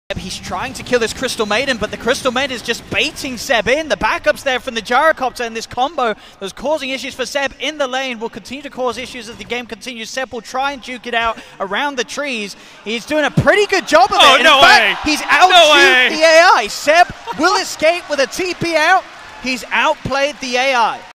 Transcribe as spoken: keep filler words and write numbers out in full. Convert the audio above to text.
He's trying to kill this Crystal Maiden, but the Crystal Maiden is just baiting Seb in. The backups there from the Gyrocopter, and this combo that was causing issues for Seb in the lane will continue to cause issues as the game continues. Seb will try and juke it out around the trees. He's doing a pretty good job of oh, it. And no in fact, way. he's out no way. the A I. Seb will escape with a T P out. He's outplayed the A I.